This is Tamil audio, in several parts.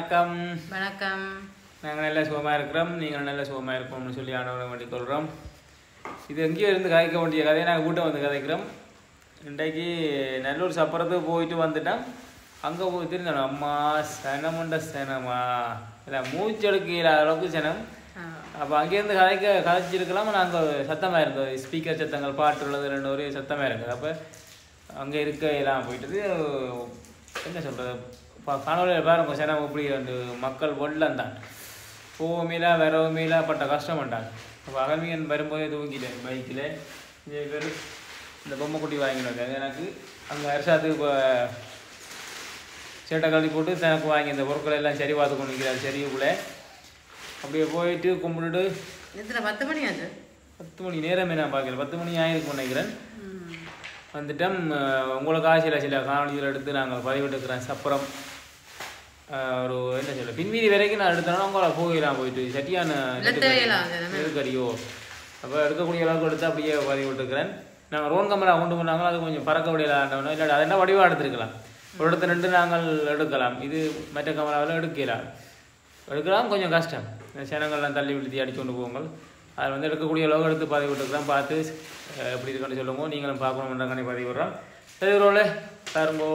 வணக்கம் வணக்கம். நாங்கள் நல்ல சுகமாக இருக்கிறோம், நீங்கள் நல்ல சுகமாக இருப்போம்னு சொல்லி ஆண்டவனை வேண்டிக் கொள்கிறோம். இது எங்கேயோ இருந்து கதைக்க வேண்டிய கதையை நாங்கள் கூட்டம் வந்து கதைக்கிறோம். இன்றைக்கு நல்லூர் சப்பரத்துக்கு போயிட்டு வந்துட்டோம். அங்கே போய் திருந்தோம். அம்மா சனமுண்ட சனமா இல்லை மூச்செடுக்கிற அளவுக்கு சனம். அப்போ அங்கேருந்து கதைச்சிருக்கலாம். நாங்கள் சத்தமாக இருந்தோம், ஸ்பீக்கர் சத்தங்கள் பாட்டு உள்ளது ரெண்டு ஒரே சத்தமாக இருக்குது. அப்போ அங்கே இருக்க எல்லாம் போயிட்டது. என்ன சொல்கிறது, கனவுல பாருங்க சனம் இப்படி ரெண்டு மக்கள் வெள்ளம் தான் போகமேலா வரவுமேலா பட்ட கஷ்டம் பண்ணாங்க. அப்போ அகல்மியன் வரும்போதே தூங்கிட்டேன் பைக்கில். இதே பேர் இந்த பொம்மை குட்டி வாங்கினது அது எனக்கு அங்கே அரசாத்துக்கு இப்போ சேட்டை கழுவி போட்டு தனக்கு வாங்கி இந்த பொருட்களை எல்லாம் சரி பார்த்து கொண்டு நிற்கிறார் சரிவுக்குள்ளே. அப்படியே போயிட்டு கும்பிட்டுட்டு 10 மணி ஆச்சு. 10 மணி நேரமே நான் பார்க்கல, 10 மணி ஆயிருக்கும் நினைக்கிறேன். வந்துட்டோம். உங்களுக்கு சில காணொலிகள் எடுத்து நாங்கள் பதிவிட்டுக்கிறேன். சப்பரம் ஒரு என்ன சொல்ல பின்வீதி வரைக்கும் நான் எடுத்தோன்னா உங்களை போயிட்டு சட்டியான நெருக்கடியோ அப்போ எடுக்கக்கூடிய அளவுக்கு எடுத்து அப்படியே பதிவிட்டுக்கிறேன். நாங்கள் ரோன் கேமரா கொண்டு போனாங்களோ அது கொஞ்சம் பறக்க முடியலாண்டோம். இல்லை அதை என்ன வடிவாக எடுத்துருக்கலாம், ஒரு இடத்துல நின்று நாங்கள் எடுக்கலாம். இது மற்ற கேமராவில் எடுக்கலாம் கொஞ்சம் கஷ்டம். சேனங்கள்லாம் தள்ளி விழுத்தி அடிச்சு கொண்டு போங்கள். அதில் வந்து எடுக்கக்கூடிய அளவுக்கு எடுத்து பதிவிட்டுருக்கலாம். பார்த்து எப்படி இருக்குன்னு சொல்லுவோம். நீங்களும் பார்க்கணுன்ற கண்ணி பதிவிடுறோம். சரி ரோலே பாருங்கோ.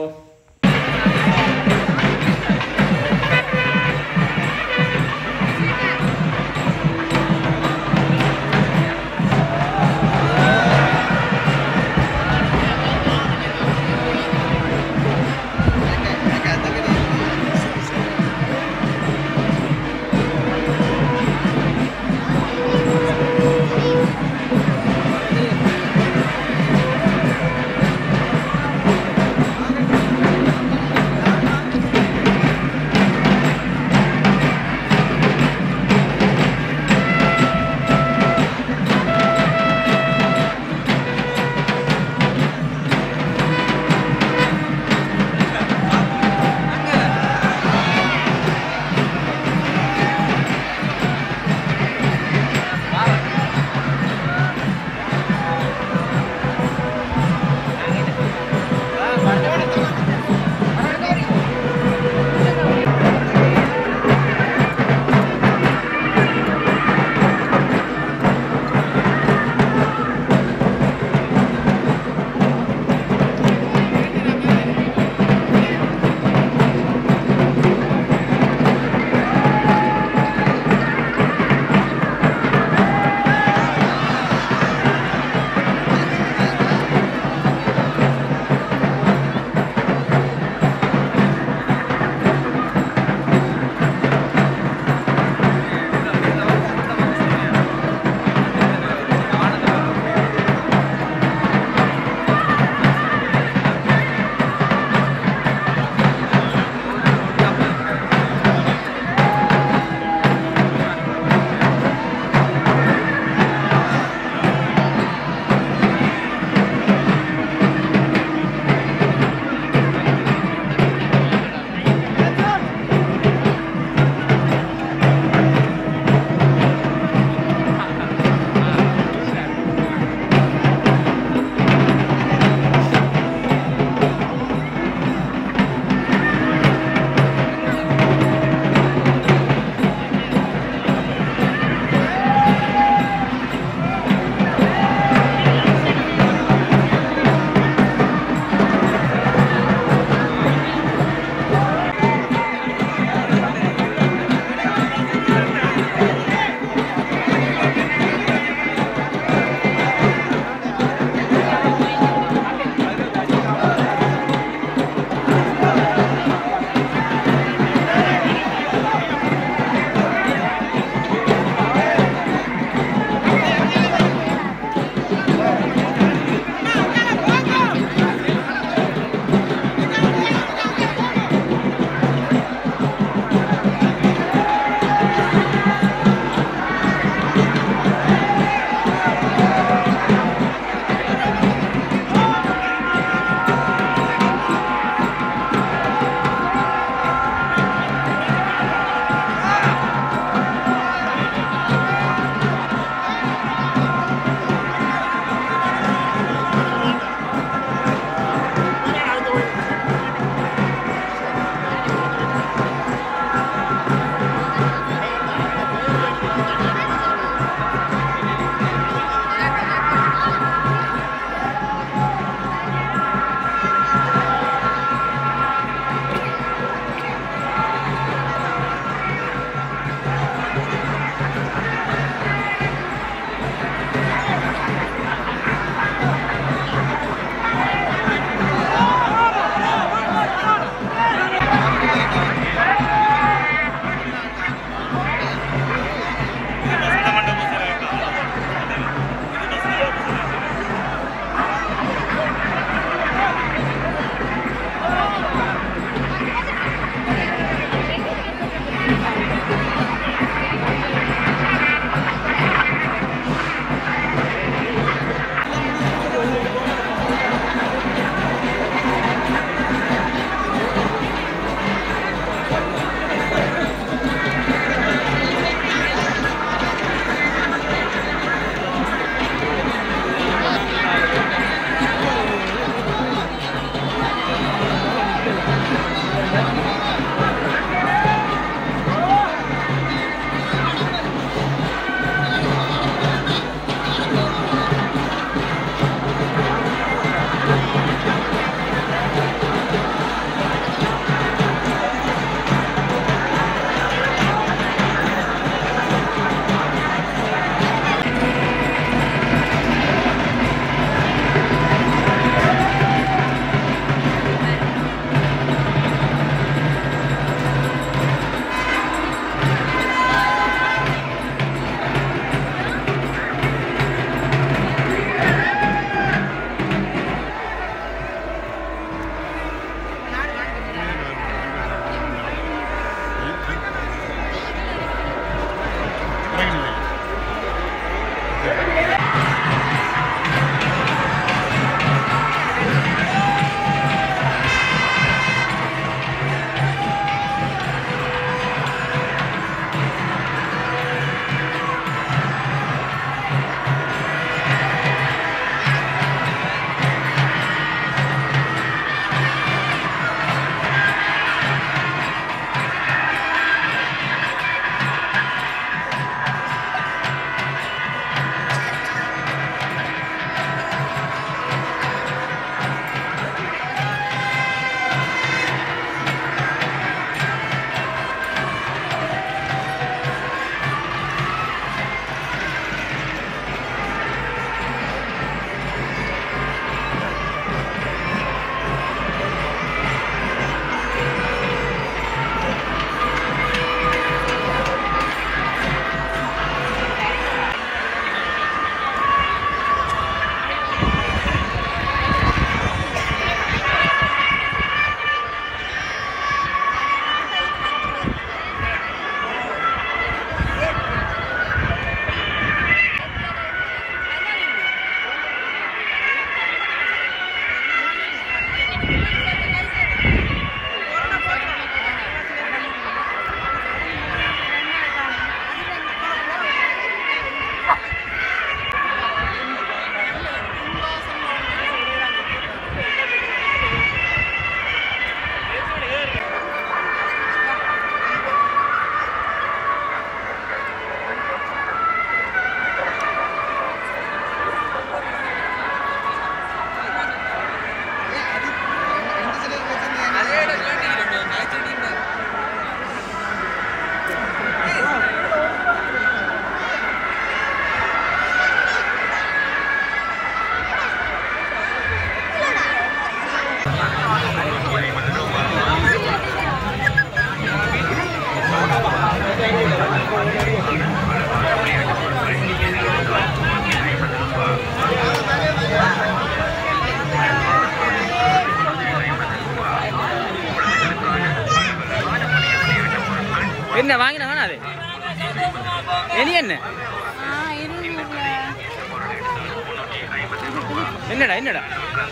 என்னடா என்னடா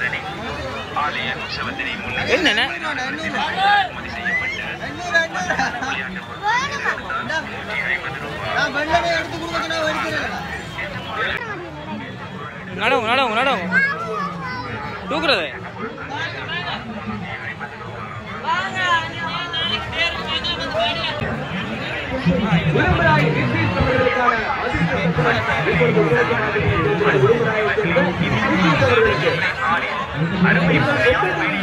என்னண்ணே நடவும் நடவும் நடவும் தூக்குறது அறுபது